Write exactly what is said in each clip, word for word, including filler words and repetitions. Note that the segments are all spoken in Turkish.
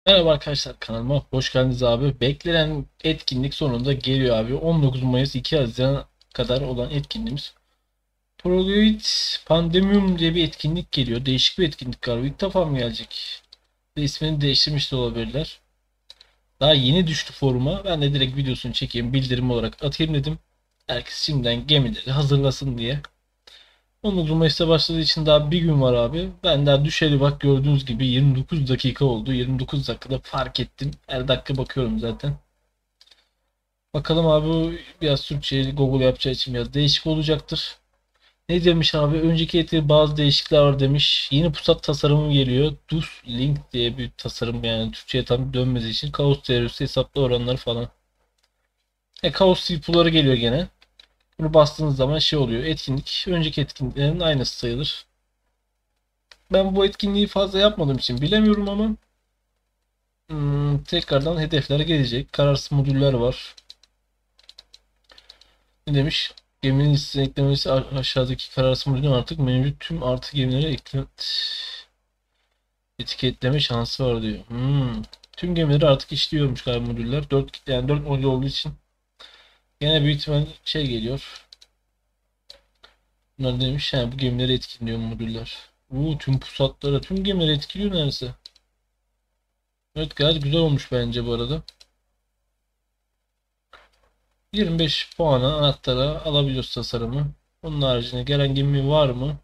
Merhaba arkadaşlar, kanalıma hoş geldiniz abi. Beklenen etkinlik sonunda geliyor abi. on dokuz Mayıs iki Haziran kadar olan etkinliğimiz. Proloid Pandemium diye bir etkinlik geliyor. Değişik bir etkinlik galiba. İlk defa mı gelecek? Ve ismini değiştirmiş de olabilirler. Daha yeni düştü foruma. Ben de direkt videosunu çekeyim, bildirim olarak atayım dedim. Herkes şimdiden gemileri hazırlasın diye. on dokuz Mayıs'ta başladığı için daha bir gün var abi. Ben daha düşeli bak, gördüğünüz gibi yirmi dokuz dakika oldu. yirmi dokuz dakikada fark ettim. Her dakika bakıyorum zaten. Bakalım abi, bu biraz Türkçe Google yapacağı için biraz değişik olacaktır. Ne demiş abi? Önceki eti bazı değişiklikler var demiş. Yeni pusat tasarımı geliyor. Dus Link diye bir tasarım, yani Türkçe'ye tam dönmesi için. Kaos teröristi hesaplı oranları falan. E, Kaos sipuları geliyor gene. Bunu bastığınız zaman şey oluyor. Etkinlik önceki etkinliklerin aynısı sayılır. Ben bu etkinliği fazla yapmadığım için bilemiyorum ama hmm, tekrardan hedefler gelecek. Kararsız modüller var. Ne demiş? Geminin listesine eklemesi aşağıdaki kararsız modülün artık mevcut tüm artı gemileri ekle etiketleme şansı var diyor. Hmm. Tüm gemileri artık işliyormuş galiba modüller. dört yani dört modül olduğu için gene büyük ihtimal şey geliyor. Bunlar demiş yani bu gemileri etkiliyor modüller. Uuu, tüm pusatlara tüm gemileri etkiliyor neredeyse. Evet, gayet güzel olmuş bence bu arada. yirmi beş puana anahtara alabiliyoruz tasarımı. Bunun haricinde gelen gemi var mı?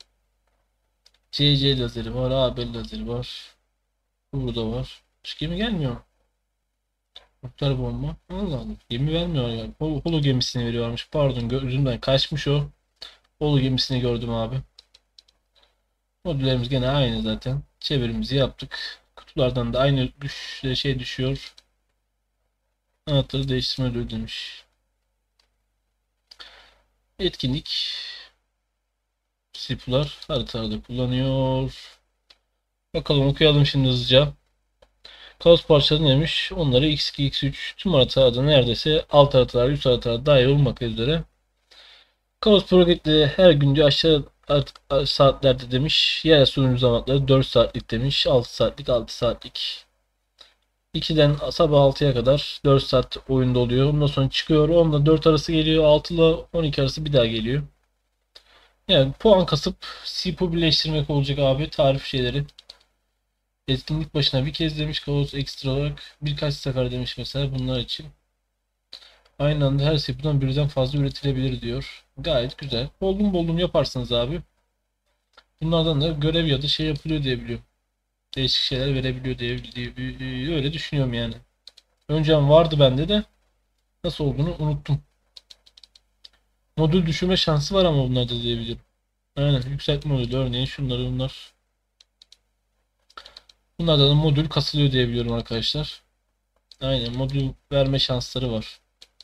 C C lazeri var, A B lazeri var. Burada var. Hiç gemi gelmiyor. Nukleer bomba. Allah Allah. Gemi vermiyor yani. Holo, holo gemisini veriyormuş. Pardon, gözümden kaçmış o. Holo gemisini gördüm abi. Modüllerimiz gene aynı zaten. Çevirimizi yaptık. Kutulardan da aynı düş şey düşüyor. Anahtarı değiştirme ödülü demiş. Etkinlik. Sipular haritada kullanıyor. Bakalım, okuyalım şimdi hızlıca. Kaos parçaları neymiş? Onları x iki x üç tüm haritalarda neredeyse alt haritalar üst haritalar dahil olmak üzere Kaos Project'te her gün diyor aşağı saatlerde demiş. Yer sunucu zamanları dört saatlik demiş. altı saatlik, altı saatlik. ikiden sabah altıya kadar dört saat oyunda oluyor. Ondan sonra çıkıyor. onla dört arası geliyor. altı ile on iki arası bir daha geliyor. Yani puan kasıp C P U birleştirmek olacak abi. Tarif şeyleri. Etkinlik başına bir kez demiş. Kaos ekstra olarak birkaç sefer demiş mesela bunlar için. Aynı anda her C P U'dan birden fazla üretilebilir diyor. Gayet güzel. Boldum boldum yaparsınız abi. Bunlardan da görev ya da şey yapılıyor diye biliyorum. Değişik şeyler verebiliyor diye, diye, diye öyle düşünüyorum yani. Önceden vardı bende de nasıl olduğunu unuttum. Modül düşürme şansı var ama bunlarda diyebilirim. Aynen, yükseltme modülü örneğin şunları bunlar. Bunlardan da modül kasılıyor diyebiliyorum arkadaşlar. Aynen, modül verme şansları var.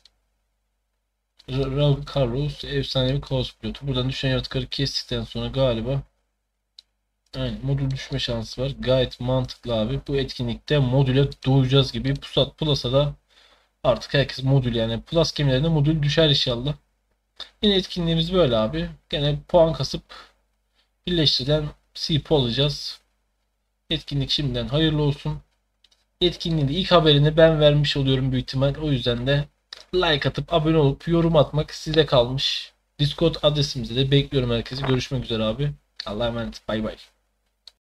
Rav Carlos efsanevi kaos pilotu. Buradan düşen yaratıkları kestikten sonra galiba aynen modül düşme şansı var. Gayet mantıklı abi. Bu etkinlikte modüle doğacağız gibi. Pusat Plus'a da artık herkes modül, yani Plus gemilerine modül düşer inşallah. Yine etkinliğimiz böyle abi. Gene puan kasıp birleştirilen C P U alacağız. Etkinlik şimdiden hayırlı olsun. Etkinliğin de ilk haberini ben vermiş oluyorum büyük ihtimal. O yüzden de like atıp abone olup yorum atmak size kalmış. Discord adresimizde de bekliyorum herkesi. Görüşmek üzere abi. Allah'a emanet. Bay bay.